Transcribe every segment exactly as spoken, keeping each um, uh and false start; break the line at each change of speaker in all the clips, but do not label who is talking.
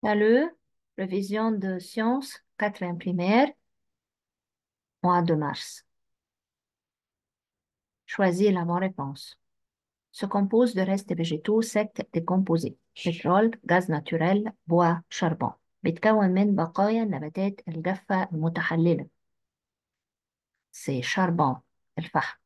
Salut, révision de sciences, quatrième primaire, mois de mars. Choisis la bonne réponse. Se compose de restes végétaux secs décomposés: pétrole، gaz naturel، bois، charbon. بيتكون من بقايا النباتات الجافة المتحللة. C'est charbon، الفحم.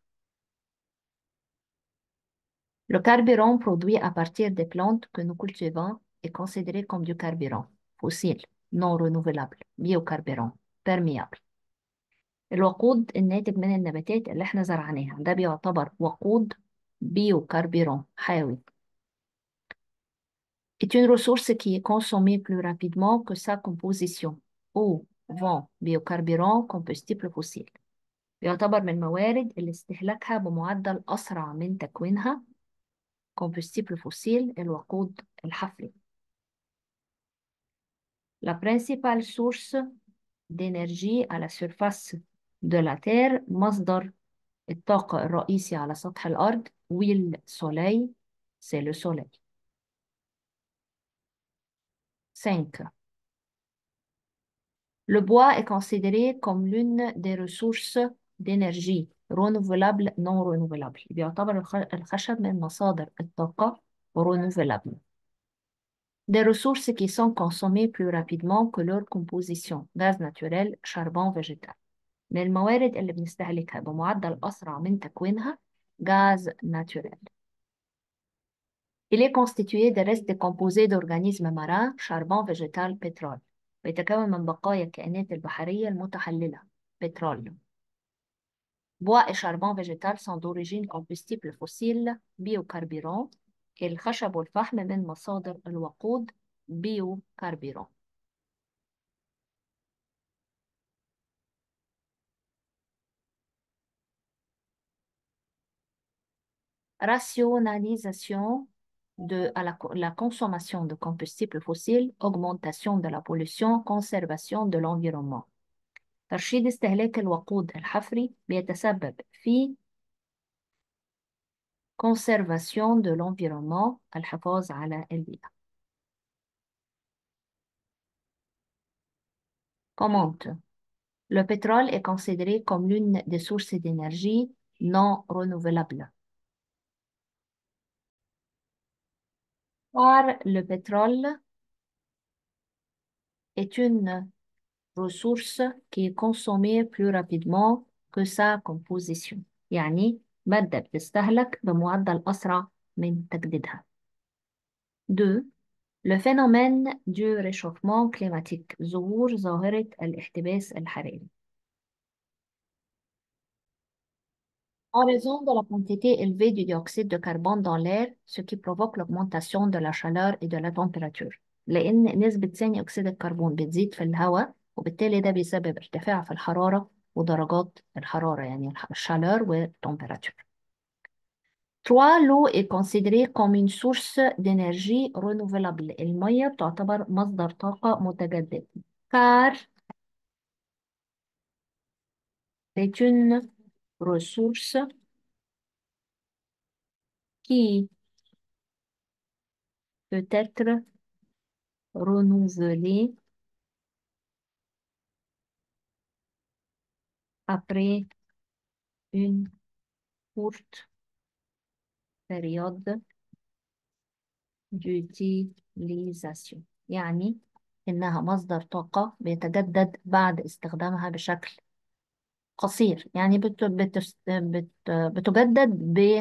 Le carburant produit à partir des plantes que nous cultivons est considéré comme du carburant fossile, non renouvelable, biocarburant, perméable. الوقود الناتج من النباتات اللي احنا زرعناها ده بيعتبر وقود بيوكربيرون حيوي. est une ressource qui est consommée plus rapidement que sa composition. eau, vent, biocarburant, combustible fossile. بيعتبر من الموارد اللي استهلاكها بمعدل أسرع من تكوينها. combustible fossile الوقود الحفري. La principale source d'énergie à la surface de la Terre مصدر الطاقة الرئيسي على سطح الأرض والsoleil c'est le soleil. cinq. Le bois est considéré comme l'une des ressources d'énergie renouvelable non renouvelable. بيعتبر الخ- الخشب من مصادر الطاقة renouvelable. Des ressources qui sont consommées plus rapidement que leur composition: gaz naturel, charbon végétal. من الموارد اللي بنستهلكها بمعدل أسرع من تكوينها gaz naturel. Il est constitué de restes décomposés d'organismes marins, charbon végétal, pétrole. بيتكون من بقايا الكائنات البحرية المتحللة pétrole. Bois et charbon végétal sont d'origine combustible fossile biocarburant. الخشب والفحم من مصادر الوقود biocarburant. Rationalisation de à la, co- la consommation de combustibles fossiles, augmentation de la pollution, conservation de l'environnement. ترشيد استهلاك الوقود الحفري بيتسبب في conservation de l'environnement الحفاظ على البيئة. Commente. Le pétrole est considéré comme l'une des sources d'énergie non renouvelables. Car le pétrole est une ressource qui est consommée plus rapidement que sa composition. يعني مادة بتستهلك بمعدل أسرع من تجديدها. deux. Le phénomène du réchauffement climatique ظهور ظاهرة الاحتباس الحراري. En raison de la quantité élevée du dioxyde de carbone dans l'air, ce qui provoque l'augmentation de la chaleur et de la température. لأن نسبة ثاني أكسيد الكربون بتزيد في الهواء وبالتالي ده بيسبب ارتفاع في الحرارة ودرجات الحرارة يعني الح- الشالور والتمبيراتور. trois. L'eau est considérée comme une source d'énergie renouvelable. المية بتعتبر مصدر طاقة متجدد. car c'est une ressource qui peut être renouvelée après une courte période d'utilisation. يعني إنها مصدر طاقة بيتجدد بعد استخدامها بشكل قصير. يعني بت بت بت بتجدد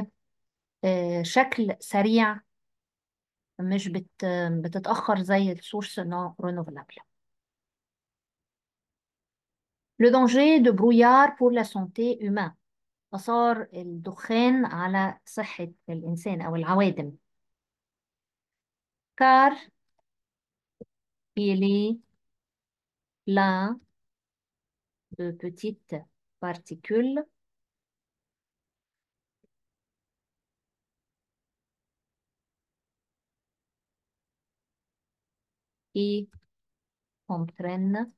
بشكل سريع، مش بت بتتأخر زي السورس non renouvelable. Le danger de brouillard pour la santé humaine. آثار الدخان على صحة الإنسان أو العوادم. car il est plein de petites particules qui entraînent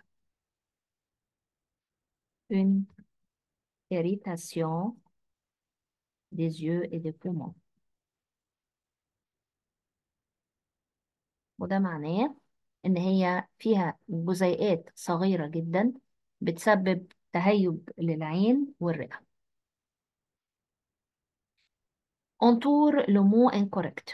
une irritation des yeux et des poumons. وده معناه إن هي فيها جزيئات صغيرة جدا بتسبب تهيج للعين والرئة. entoure le mot incorrect.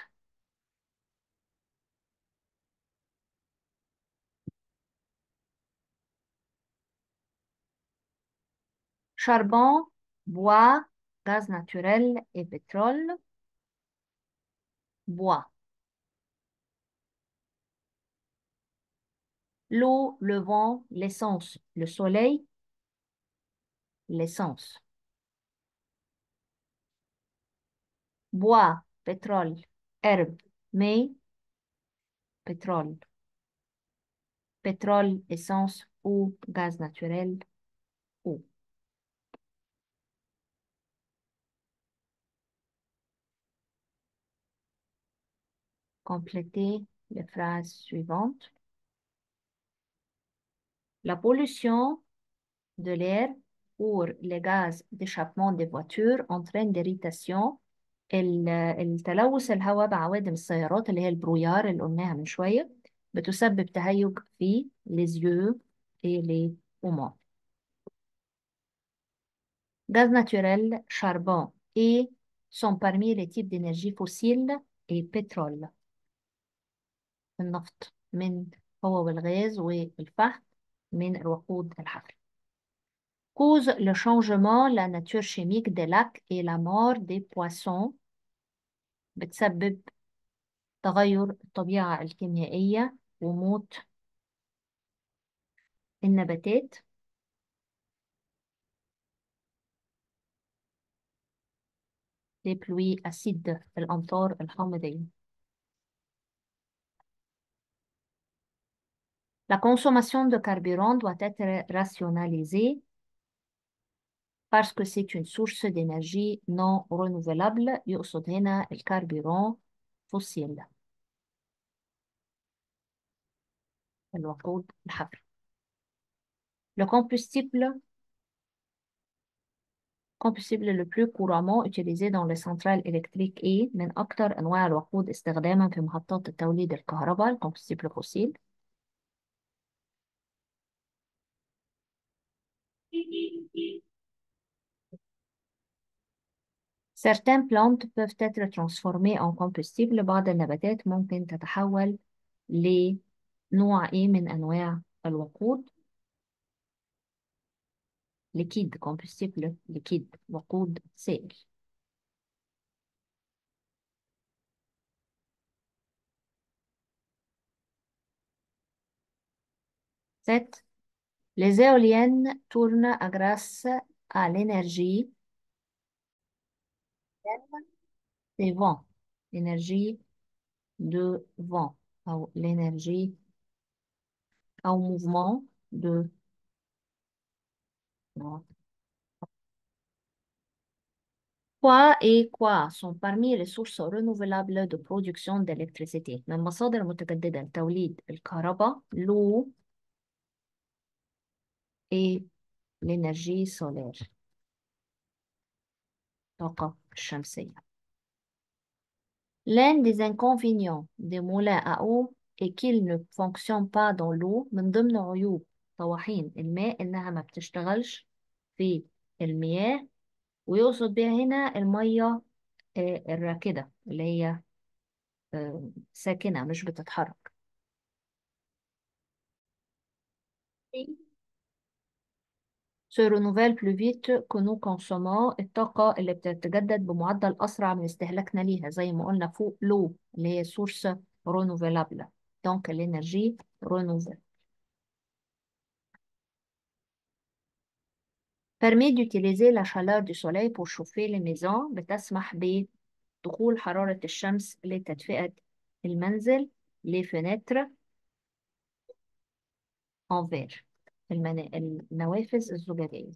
Charbon, bois, gaz naturel et pétrole. Bois. L'eau, le vent, l'essence, le soleil, l'essence. Bois, pétrole, herbe, mais pétrole. Pétrole, essence, eau, gaz naturel, eau. Complétez les phrases suivantes. La pollution de l'air pour les gaz d'échappement des voitures entraîne d'irritation. ال- التلوث الهواء بعوادم السيارات اللي هي البرويار اللي قلناها من شوية بتسبب تهيج في les yeux et les poumons. Gaz naturel, charbon et sont parmi les types d'énergie fossile et pétrole. النفط من هو والغاز والفحم من الوقود الحفري. Cause le changement la nature chimique des lacs et la mort des poissons. بتسبب تغير الطبيعة الكيميائية وموت النباتات. les pluies acides الأمطار الحامضية. La consommation de carburant doit être rationalisée parce que c'est une source d'énergie non renouvelable. يقصد هنا الكربيرون فوسيل الوقود الحفري. Le combustible combustible le plus couramment utilisé dans les centrales électriques est من أكثر أنواع الوقود استخداما في محطات التوليد الكهرباء الكombustible fossile. Certaines plantes peuvent être transformées en combustible. بعض النباتات ممكن تتحول لنوع إيه من أنواع الوقود. liquide combustible liquide وقود سائل. sept. Les éoliennes tournent grâce à l'énergie des vents. L'énergie de vent أو l'énergie أو mouvement de vent. Quoi et quoi sont parmi les sources renouvelables de production d'électricité. من مصادر متجددة لتوليد الكهرباء l'eau et l'énergie solaire الطاقة الشمسية. L'un des inconvénients des moulins à eau est qu'ils ne fonctionnent pas dans l'eau. من ضمن عيوب طواحين الماء إنها ما بتشتغلش في المياه، ويقصد بيها هنا المية آه، الراكدة اللي هي آه، ساكنة مش بتتحرك. se renouvelle plus vite que nous consommons. الطاقة اللي بتتجدد بمعدل أسرع من استهلاكنا ليها زي ما قلنا فوق l'eau اللي هي source renouvelable donc l'énergie renouvelable. permet d'utiliser la chaleur du soleil pour chauffer les maisons. بتسمح بدخول حرارة الشمس لتدفئة المنزل. les fenêtres en verre المنا... النوافذ الزجاجية.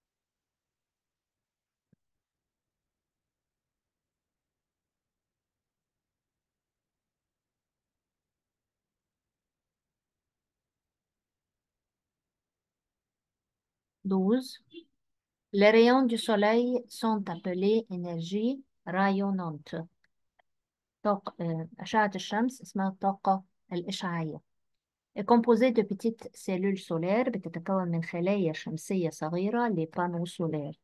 douze. Les rayons du soleil sont appelés énergie rayonnante. طاقة آه، أشعة الشمس اسمها الطاقة الإشعاعية. est composée de petites cellules solaires بتتكون من خلايا شمسية صغيرة les panneaux solaires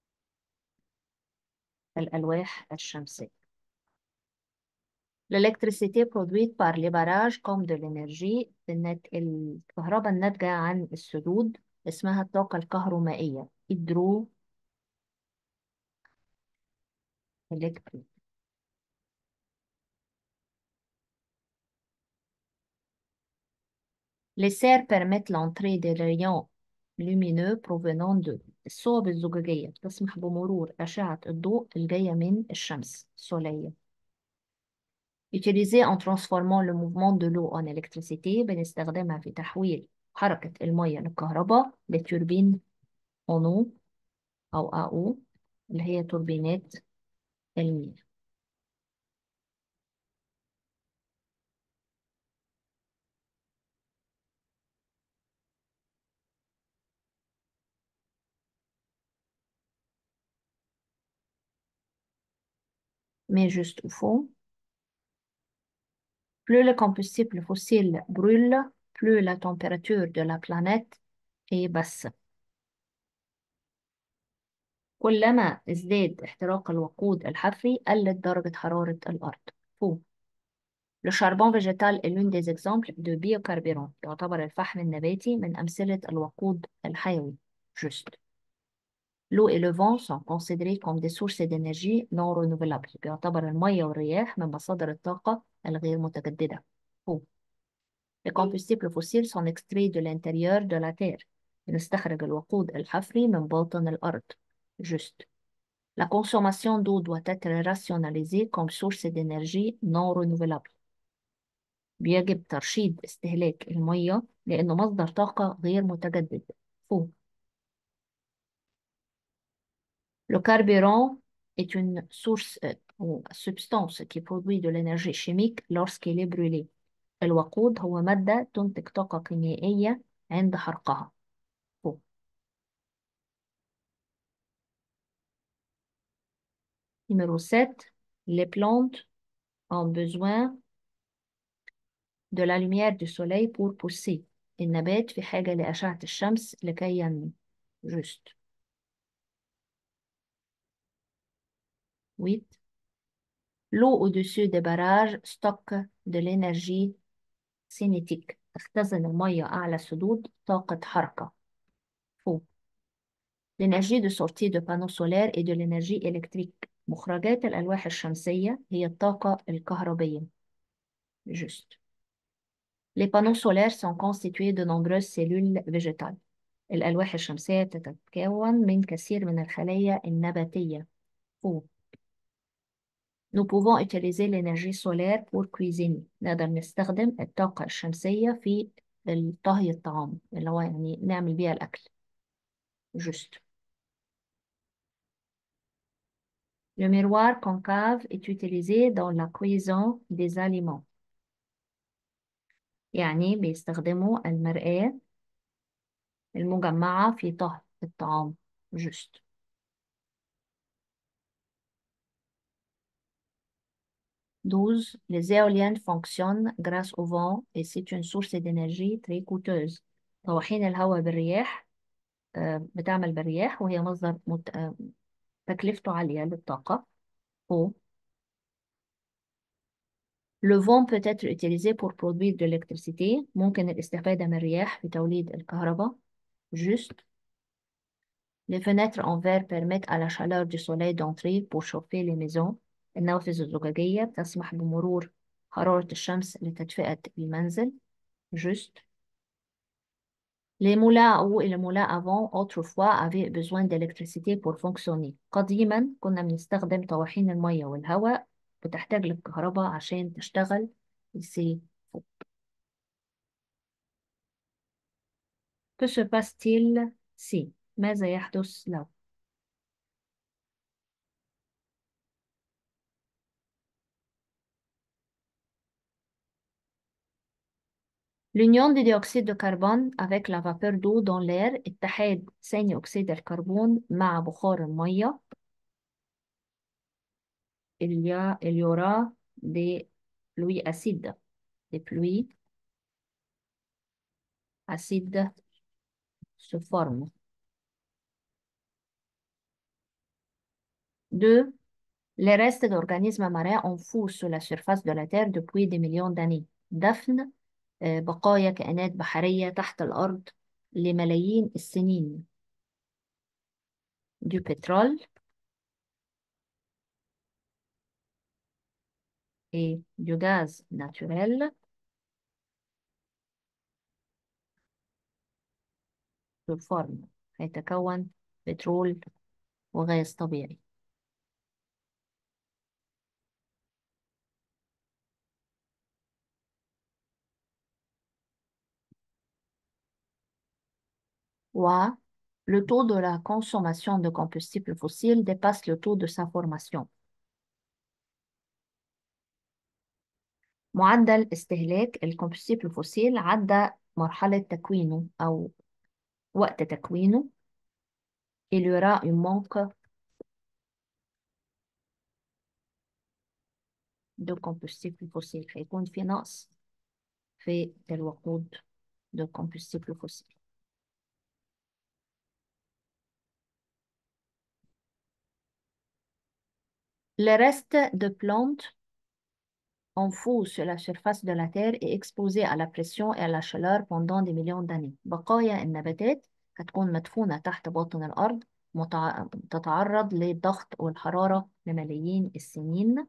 الألواح الشمسية. L'électricité produite par les barrages comme de l'énergie النت- الكهرباء الناتجة عن السدود اسمها الطاقة الكهرومائية hydroélectrique. Les serres permettent l'entrée des rayons lumineux provenant d'eux. الصوب الزجاجية تسمح بمرور أشعة الضوء الجاية من الشمس السولية. Utilisée en transformant le mouvement de l'eau en électricité بنستخدمها في تحويل حركة المية للكهرباء لتوربين en eau أو إيه أو اللي هي توربينات المياه. Mais juste au fond, plus le combustible fossile brûle, plus la température de la planète est basse. كلما ازداد احتراق الوقود الحفري قلت درجة حرارة الأرض. فوق. Le charbon végétal est l'une des exemples de biocarburants. يعتبر الفحم النباتي من أمثلة الوقود الحيوي. Juste. L'eau et le vent sont considérés comme des sources d'énergie non renouvelables. بيعتبر المية والرياح من مصادر الطاقة الغير متجددة. فوق. Les combustibles fossiles sont extraits de l'intérieur de la Terre. بنستخرج الوقود الحفري من باطن الأرض. Juste. La consommation d'eau doit être rationalisée comme source d'énergie non renouvelable. بيجب ترشيد استهلاك المية لأنه مصدر طاقة غير متجدد. فوق. Le carburant est une source euh, ou substance qui produit de l'énergie chimique lorsqu'il est brûlé. الوقود هو مادة تنتج طاقة كيميائية عند حرقها. فوق. Numéro sept. Les plantes ont besoin de la lumière du soleil pour pousser. النبات في حاجة لأشعة الشمس لكي ينمو. Juste. huit. L'eau au-dessus des barrages stocke de l'énergie cinétique. تختزن المية أعلى السدود طاقة حركة. فوق. L'énergie de sortie de panneaux solaires et de l'énergie électrique. مخرجات الألواح الشمسية هي الطاقة الكهربية. Juste. Les panneaux solaires sont constitués de nombreuses cellules végétales. الألواح الشمسية تتكون من كثير من الخلايا النباتية. فوق. Nous pouvons utiliser l'énergie solaire pour cuisiner. نقدر نستخدم الطاقة الشمسية في طهي الطعام اللي هو يعني نعمل بيها الأكل. Juste. Le miroir concave est utilisé dans la cuisson des aliments. يعني بيستخدموا المرآة المجمعة في طهي الطعام. Juste. douze. Les éoliennes fonctionnent grâce au vent et c'est une source d'énergie très coûteuse. طواحين الهواء بالرياح آه، بتعمل بالرياح وهي مصدر مت... آه، تكلفته عالية للطاقة. أو Le vent peut être utilisé pour produire de l'électricité. ممكن الاستفادة من الرياح في توليد الكهرباء. Juste. Les fenêtres en verre permettent à la chaleur du soleil d'entrer pour chauffer les maisons. النوافذ الزجاجية تسمح بمرور حرارة الشمس لتدفئة المنزل. Juste. Les moulins ou les moulins à vent autrefois avaient besoin d'électricité pour fonctionner. قديما كنا بنستخدم طواحين المية والهواء بتحتاج للكهرباء عشان تشتغل. ici. Que se passe-t-il si؟ ماذا يحدث لو؟ L'union du dioxyde de carbone avec la vapeur d'eau dans l'air اتحاد ثاني أكسيد الكربون مع بخار المية. Il y a, il y aura des pluies acides. Des pluies acide se forme. Deux, les restes d'organismes marins enfouis sous la surface de la Terre depuis des millions d'années. دفن آه، بقايا كائنات بحرية تحت الأرض لملايين السنين. Du pétrole et du gaz naturel se forment. هيتكون بترول وغاز طبيعي. Wa, le taux de la consommation de combustible fossile dépasse le taux de sa formation. معدل استهلاك الكombustible الفوسيل عدى مرحلة تكوينه أو وقت تكوينه. Il y aura un manque de combustible fossile. هيكون في نقص في الوقود de combustible fossile. Le reste de plantes enfouies sur la surface de la Terre et exposées à la pression et à la chaleur pendant des millions d'années. بقايا النباتات هتكون مدفونة تحت باطن الأرض، متع... تتعرض للضغط والحرارة لملايين السنين.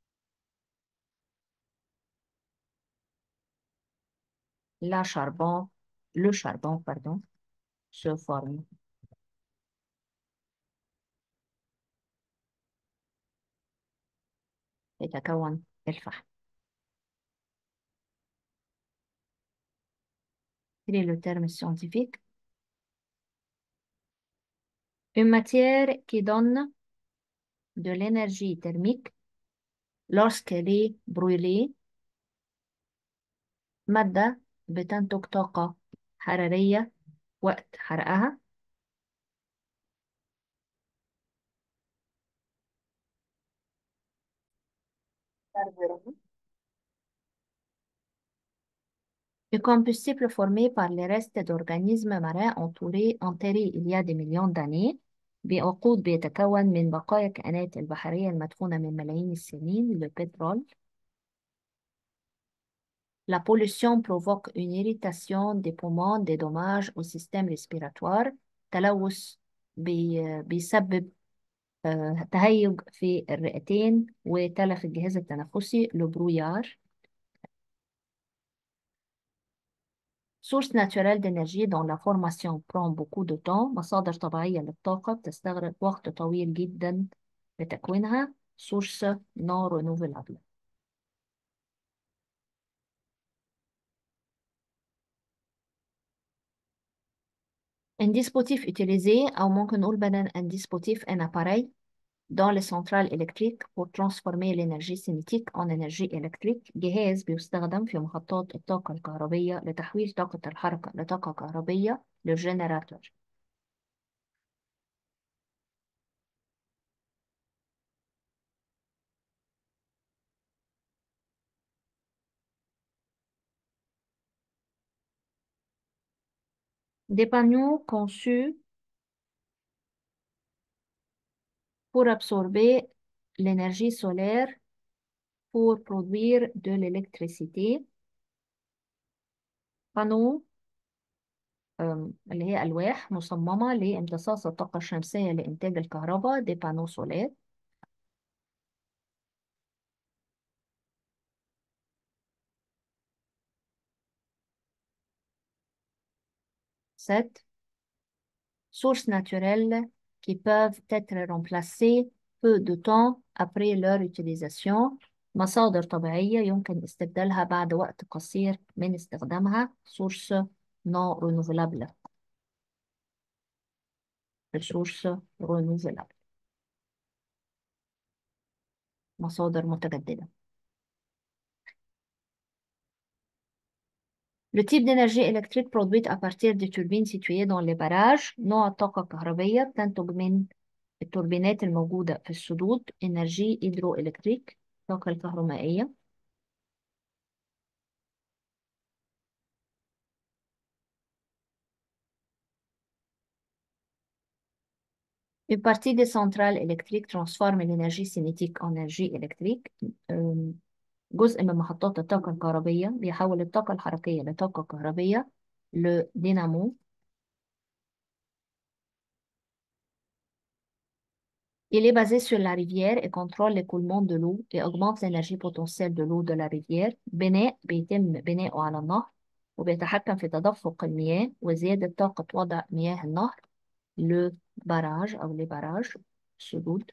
La charbon, le charbon, pardon, se forme. يتكون الفحم. Quel est le terme scientifique? Une matière qui donne de l'énergie thermique lorsqu'elle est brûlée. مادة بتنتج طاقة حرارية وقت حرقها. Carburant. Le combustible formé par les restes d'organismes marins entourés enterrés il y a des millions d'années بوقود بيتكون من بقايا الكائنات البحرية المدفونة من ملايين السنين. Le pétrole. La pollution provoque une irritation des poumons, des dommages au système respiratoire. تلوث بي بيسبب آه، تهيج في الرئتين وتلف الجهاز التنفسي. Le brouillard. Source naturelle d'énergie dont la formation prend beaucoup de temps. مصادر طبيعية للطاقة بتستغرق وقت طويل جدا لتكوينها. Source non renouvelable. Un dispositif utilisé أو ممكن نقول بدل un dispositif un appareil dans les centrales électriques pour transformer l'énergie cinétique en énergie électrique. جهاز بيستخدم في محطات الطاقة الكهربية لتحويل طاقة الحركة لطاقة كهربية. Le générateur. Des panneaux conçus pour absorber l'énergie solaire pour produire de l'électricité. panneaux euh, اللي هي ألواح مصممة لامتصاص الطاقة الشمسية لإنتاج الكهرباء. des panneaux solaires. sept. Sources naturelles qui peuvent être remplacées peu de temps après leur utilisation. مصادر طبيعية يمكن استبدالها بعد وقت قصير من استخدامها. source non renouvelable. source renouvelable. مصادر متجددة. Le type d'énergie électrique produite à partir des turbines situées dans les barrages. نوع الطاقة الكهربية بتنتج من التوربينات الموجودة في السدود. إنرجي هيدروإلكتريك. الطاقة الكهرومائية. Une partie des centrales électriques transforme l'énergie cinétique en énergie électrique. أم، جزء من محطات الطاقة الكهربية بيحول الطاقة الحركية لطاقة كهربية. Le dynamo. Il est basé sur la rivière et contrôle l'écoulement de l'eau et augmente l'énergie potentielle de l'eau de la rivière. بناء بيتم بناؤه على النهر وبيتحكم في تدفق المياه وزيادة طاقة وضع مياه النهر. Le barrage أو les barrages. سدود.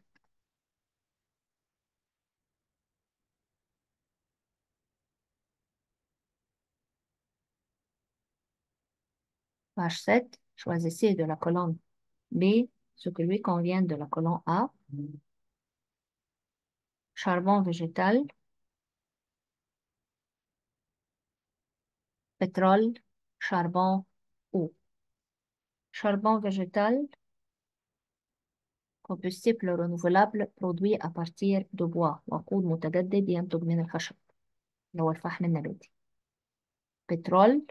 Page sept. Choisissez de la colonne B ce que lui convient de la colonne A. Charbon végétal, pétrole, charbon, eau. Charbon végétal, combustible renouvelable produit à partir de bois وقود متجدد ينتج من الخشب اللي هو الفحم النباتي. pétrole,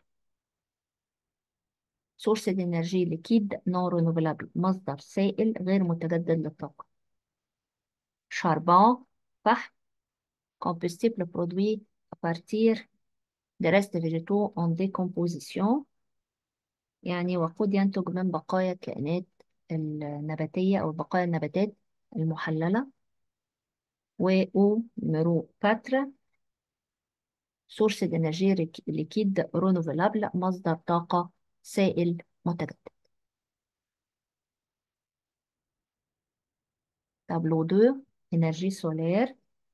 source d'énergie liquide non renouvelable مصدر سائل غير متجدد للطاقة. charbon, فحم, combustible produit à partir des restes végétaux en décomposition يعني وقود ينتج من بقايا الكائنات النباتية أو بقايا النباتات المحللة. و أو numéro quatre source d'énergie ric- liquide renouvelable مصدر طاقة سائل متجدد. tableau deux énergie solaire,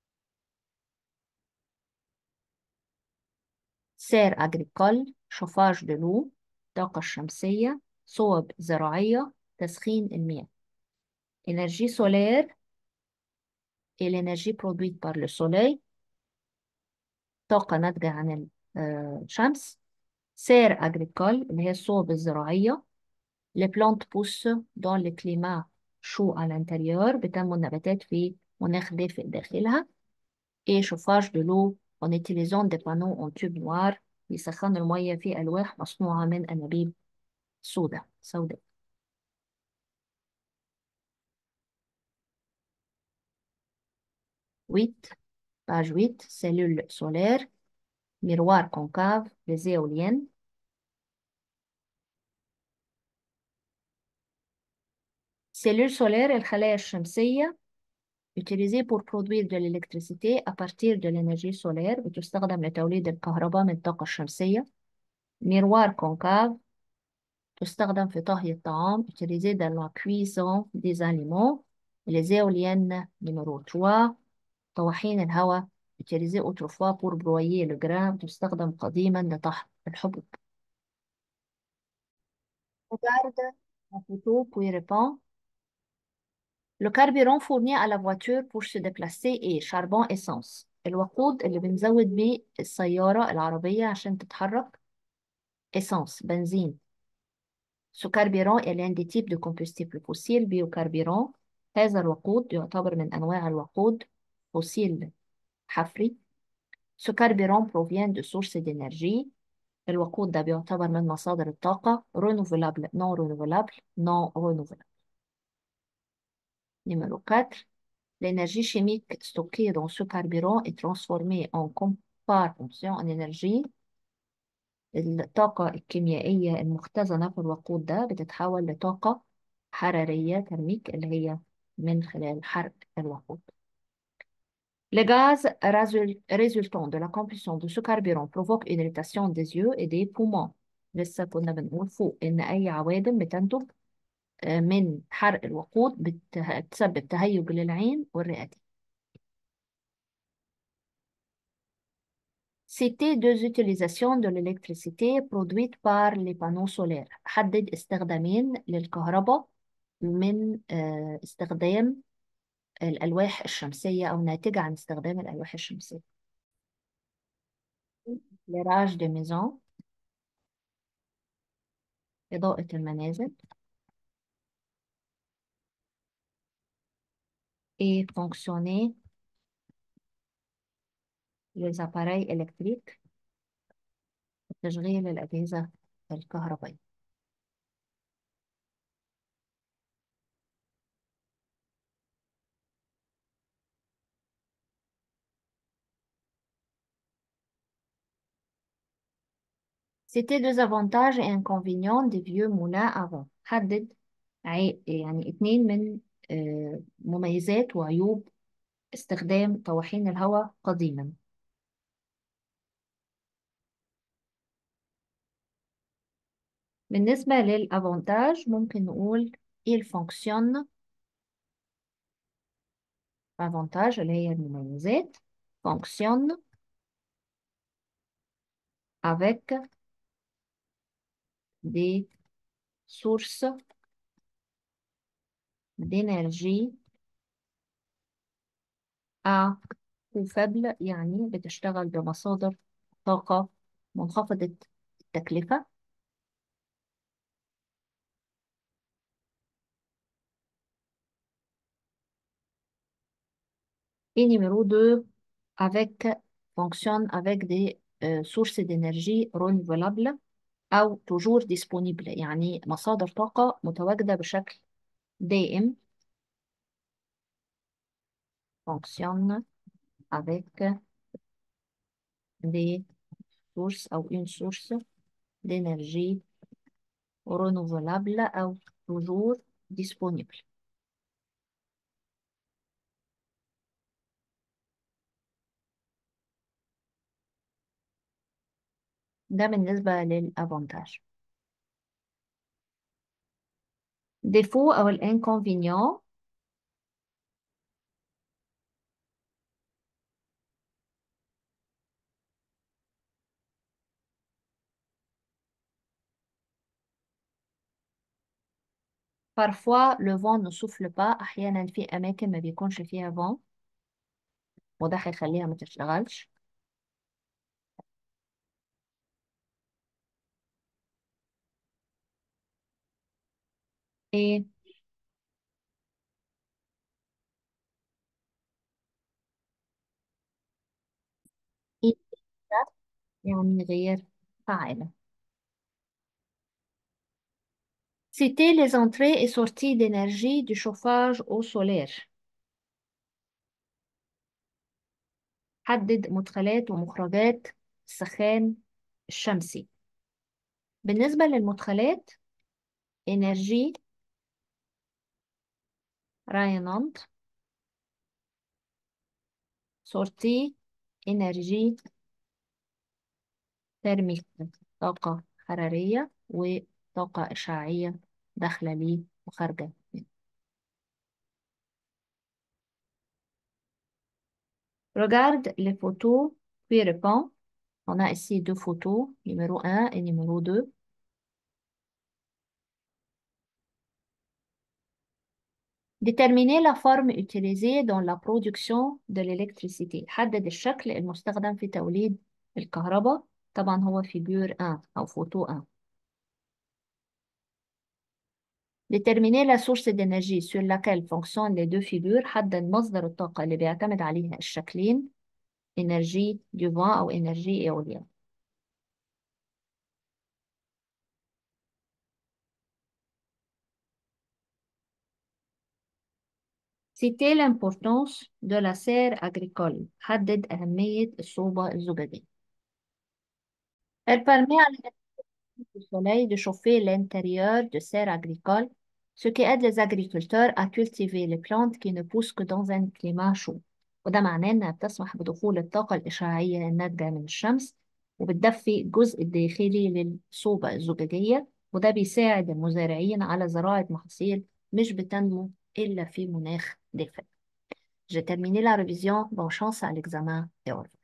serre agricole, chauffage de l'eau, طاقة الشمسية، صوب زراعية، تسخين المياه. énergie solaire est l'énergie produite par le soleil، طاقة ناتجة عن ال- آه، الشمس. serre agricole اللي هي الصوب الزراعية. les plantes poussent dans le climat chaud à l'intérieur، بتنمو النباتات في مناخ دافئ داخلها. et chauffage de l'eau en utilisant des panneaux en tube noir، بيسخنوا المية في ألواح مصنوعة من أنابيب سوداء سوداء. huit page huit cellules solaires, miroir concave, les éoliennes. cellules solaires الخلايا الشمسية utilisée pour produire de l'électricité à partir de l'énergie solaire، بتستخدم لتوليد الكهرباء من الطاقة الشمسية. miroir concave تستخدم في طهي الطعام utilisée dans la cuisson des aliments. les éoliennes numéro trois طواحين الهواء utilisée autrefois pour broyer le grain، تستخدم قديما لطحن الحبوب. Regarde la photo puis répond. Le carburant fourni à la voiture pour se déplacer est charbon essence. الوقود اللي بنزود بيه السيارة العربية عشان تتحرك essence بنزين. Ce carburant est l'un des types de combustible fossile biocarburant. هذا الوقود يعتبر من أنواع الوقود فوسيل حفري. Ce carburant provient de sources d'énergie. الوقود ده بيعتبر من مصادر الطاقة renouvelable non renouvelable non renouvelable. Numéro quatre. L'énergie chimique stockée dans ce carburant est transformée en compartition en énergie. الطاقة الكيميائية المختزنة في الوقود ده بتتحول لطاقة حرارية ترميك اللي هي من خلال حرق الوقود. Les gaz résul- résultant de la combustion de ce carburant provoquent une irritation des yeux et des poumons. لسه كنا بنقول فوق إن أي عوادم بتنتج آه، من حرق الوقود بت- بتسبب تهيج للعين والرئتين. Citer deux utilisations de l'électricité produite par les panneaux solaires. حدد استخدامين للكهرباء من آه، استخدام الألواح الشمسية أو ناتجة عن استخدام الألواح الشمسية. l'éclairage des maisons، إضاءة المنازل. et fonctionner les appareils électriques، تشغيل الأجهزة الكهربائية. C'était deux avantages et inconvénients des vieux moulins avant. حدد عي... يعني اتنين من آه، مميزات وعيوب استخدام طواحين الهواء قديما. بالنسبة للأفونتاج ممكن نقول il fonctionne. avantage اللي هي المميزات fonctionne avec des sources d'énergie à coût faible، يعني بتشتغل بمصادر طاقة منخفضة التكلفة. Et numéro deux, avec, fonctionne avec des euh, sources d'énergie renouvelables أو toujours disponibles، يعني مصادر طاقة متواجدة بشكل دائم. fonctionne avec des sources أو une source d'énergie renouvelable أو toujours disponible. ده بالنسبة للأفونتاج. défaut أو الانكونفينيون. parfois le vent ne souffle pas، أحيانا في أماكن ما بيكونش فيها vent وده هيخليها ما تشتغلش. ايه إيه ده؟ يعني غير فاعلة. citer les entrées et sorties d'énergie du chauffage au solaire. حدد مدخلات ومخرجات السخان الشمسي. بالنسبة للمدخلات énergie rayonnante، sortie énergie thermique، طاقة حرارية وطاقة إشعاعية داخلة ليه وخارجة منه. Regarde les photos puis réponds. On a ici deux photos, numéro un et numéro deux. Déterminer la forme utilisée dans la production de l'électricité. حدد الشكل المستخدم في توليد الكهرباء. طبعا هو figure واحد أو photo واحد. Déterminer la source d'énergie sur laquelle fonctionnent les deux figures. حدد مصدر الطاقة اللي بيعتمد عليها الشكلين، énergie du vent أو énergie éolienne. Citer l'importance de la serre agricole. حدد أهمية الصوبة الزجاجية. Elle permet à du soleil de chauffer l'intérieur de serres agricoles، ce qui aide les agriculteurs à cultiver les plantes qui ne poussent que dans un climat chaud. وده معناه إنها بتسمح بدخول الطاقة الإشعاعية الناتجة من الشمس وبتدفي الجزء الداخلي للصوبة الزجاجية، وده بيساعد المزارعين على زراعة محاصيل مش بتنمو إلا في مناخ دافئ. J'ai terminé la révision. Bonne chance à l'examen et au revoir.